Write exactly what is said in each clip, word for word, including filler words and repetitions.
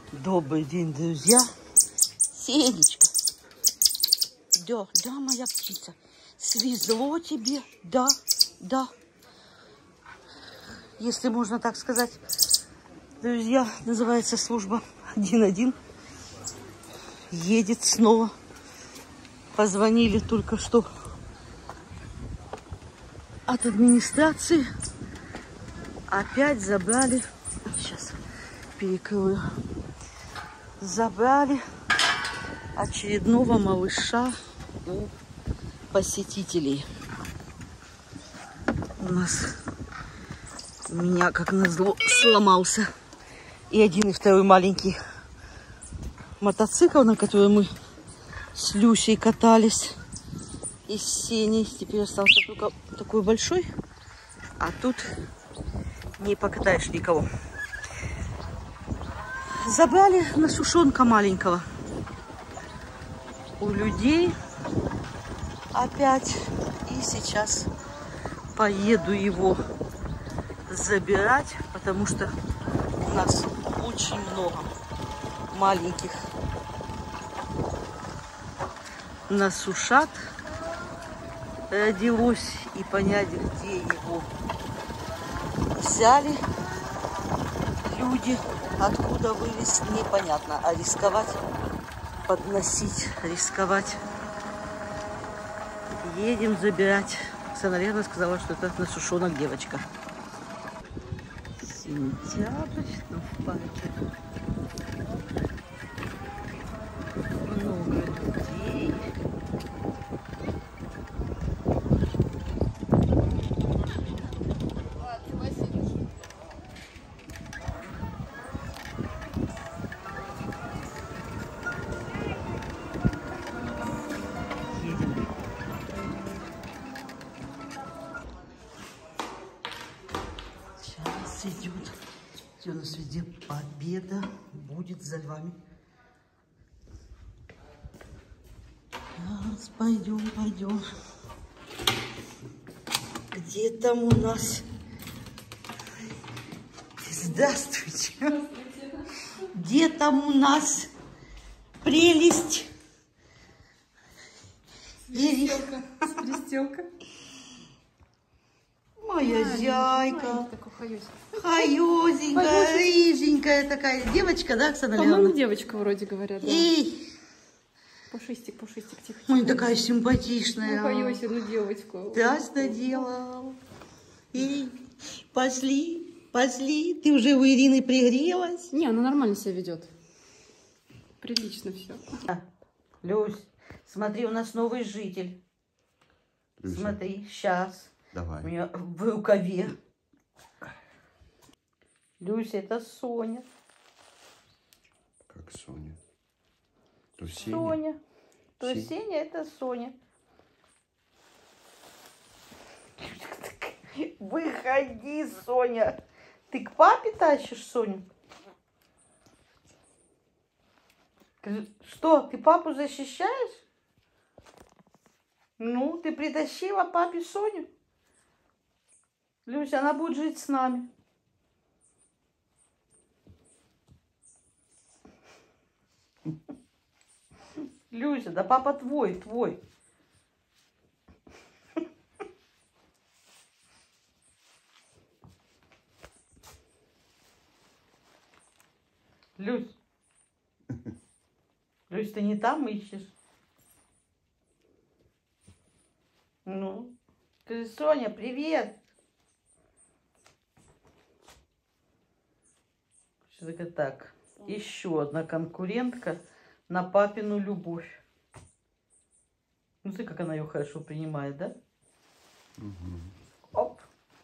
Добрый день, друзья. Сенечка. Да, да, моя птица. Свезло тебе. Да, да. Если можно так сказать. Друзья, называется служба один один. Едет снова. Позвонили только что от администрации. Опять забрали. Сейчас перекрою. Забрали очередного малыша у посетителей. У нас у меня, как назло, сломался и один, и второй маленький мотоцикл, на который мы с Люсей катались, и с Сеней. Теперь остался только такой большой, а тут не покатаешь никого. Забрали на сушонка маленького у людей опять. И сейчас поеду его забирать, потому что у нас очень много маленьких насушат родилось. И понять, где его взяли люди, откуда вывез, непонятно. А рисковать, подносить, рисковать. Едем забирать. Оксана Лена сказала, что это насушонок девочка. Сентябрь, ну, в парке много людей. Идет. Все, у нас везде победа будет за львами. Сейчас пойдем, пойдем. Где там у нас? Здравствуйте. Здравствуйте. Где там у нас прелесть? Пристелка. Пристелка. Моя а, зяйка. Хаюзенькая, рыженькая такая. Девочка, да, Оксана Леонидовна? По-моему, девочка вроде говорят, да. Эй. Пушистик, пушистик, тихо. Ой, такая симпатичная. Ну, Хаюся, ну, девочку. Да, что делал? Эй, пошли, пошли. Ты уже у Ирины пригрелась? Не, она нормально себя ведет. Прилично все. Люсь, смотри, у нас новый житель. Люся. Смотри, сейчас. Давай. У меня в рукаве. Люся, это Соня. Как Соня? То Сеня? Соня. То Сеня? Сеня, это Соня. Выходи, Соня. Ты к папе тащишь Соню? Что, ты папу защищаешь? Ну, ты притащила папе Соню? Люся, она будет жить с нами. Люся, да папа твой, твой. Люсь. Люсь, ты не там ищешь? Ну, ты, Соня, привет. Что-то так. Еще одна конкурентка на папину любовь. Ну, ты как она ее хорошо принимает, да? Угу. Оп.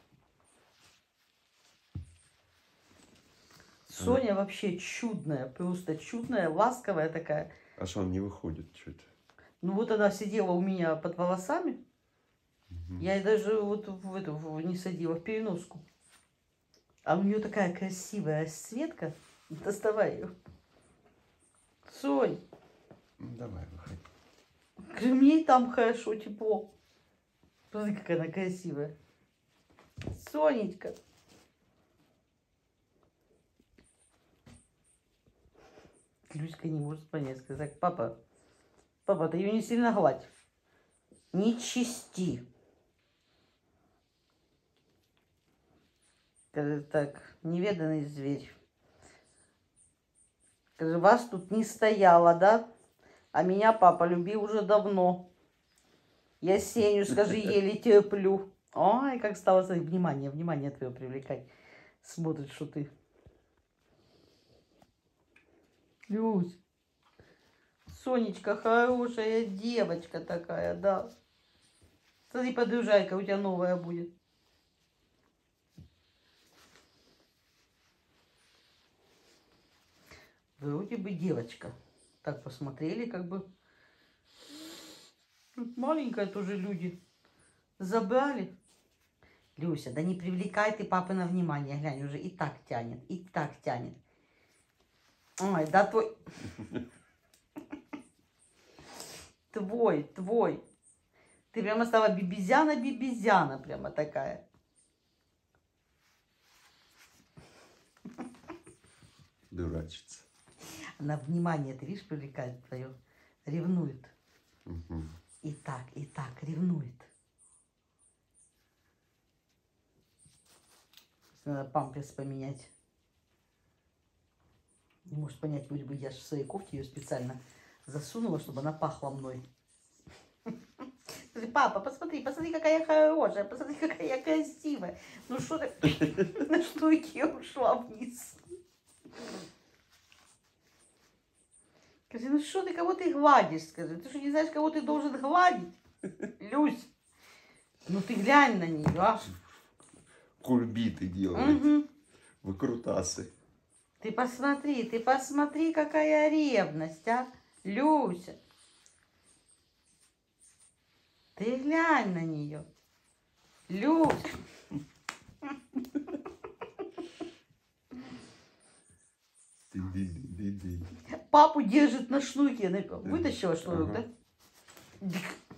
Соня вообще чудная, просто чудная, ласковая такая. А что, он не выходит что-то? Ну, вот она сидела у меня под волосами. Угу. Я ей даже вот в эту в, не садила, в переноску. А у нее такая красивая Светка. Доставай ее. Сонь. Ну, давай, выходи. Мне и там хорошо, тепло. Смотри, какая она красивая. Сонечка. Люська не может понять. Сказать, папа, папа, ты ее не сильно гладь. Не чисти. Скажи, так, неведанный зверь. Скажи, вас тут не стояло, да? А меня папа любил уже давно. Я Сеню, скажи, еле терплю. Ой, как стало, смотри, внимание, внимание твое привлекать. Смотрит, что ты. Люсь, Сонечка, хорошая девочка такая, да. Смотри, подружайка у тебя новая будет. Вроде бы девочка. Так посмотрели, как бы. Маленькая тоже люди. Забрали. Люся, да не привлекай ты папы на внимание. Глянь, уже и так тянет, и так тянет. Ой, да твой... Твой, твой. Ты прямо стала бибизяна-бибизяна, прямо такая. Дурачится. Она внимание, ты видишь, привлекает твое. Ревнует. Угу. И так, и так, ревнует. Надо памперс поменять. Не может понять, вроде бы я же в своей кофте ее специально засунула, чтобы она пахла мной. Папа, посмотри, посмотри, какая я хорошая, посмотри, какая я красивая. Ну что ты, на штуке ушла вниз. Скажи, ну что ты, кого ты гладишь, скажи. Ты что, не знаешь, кого ты должен гладить? Люсь, ну ты глянь на нее, а. Кульбиты делает. Угу. Выкрутасы. Ты посмотри, ты посмотри, какая ревность, а, Люся. Ты глянь на нее. Люся. Папу держит на шнуке. Вытащила шнурок, ага. Да?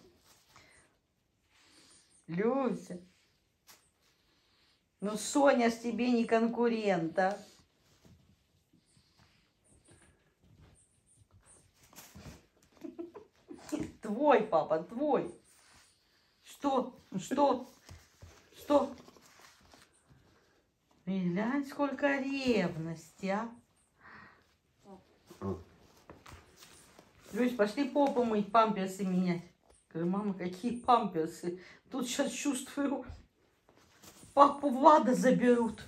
Люся. Ну, Соня ж тебе не конкурент, а? Твой, папа, твой. Что? Что? Что? И глянь, сколько ревности, а? Люсь, пошли попу мыть, памперсы менять. Говорю, мама, какие памперсы? Тут сейчас чувствую, папу Влада заберут.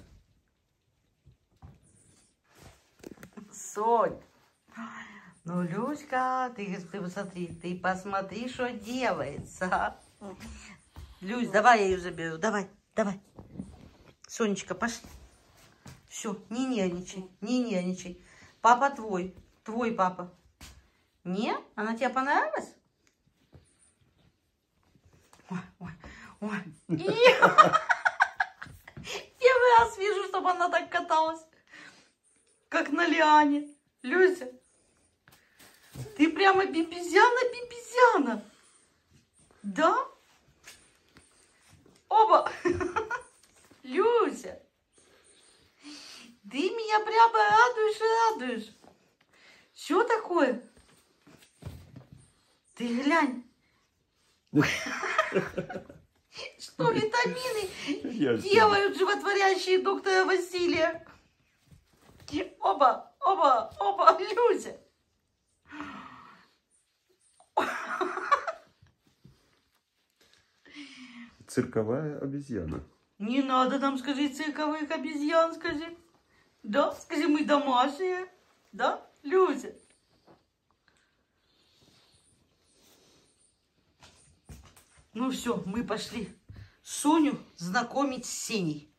Сонь. Ну, Люська, ты, ты посмотри, ты посмотри, что делается. А? Люсь, давай я ее заберу, давай, давай. Сонечка, пошли. Все, не нервничай, не нервничай. Папа твой, твой папа. Не? Она тебе понравилась? Ой, ой, ой. Первый раз вижу, чтобы она так каталась. Как на лиане. Люся, ты прямо бибизяна-бибизяна. Да? Оба. Люся, ты меня прямо радуешь, радуешь. Что такое? Ты глянь. Что витамины делают животворящие доктора Василия? Оба, оба, оба, Люся. Цирковая обезьяна. Не надо нам, скажи, цирковых обезьян, скажи. Да, скажи, мы домашние. Да, Люся? Ну все, мы пошли Соню знакомить с Сеней.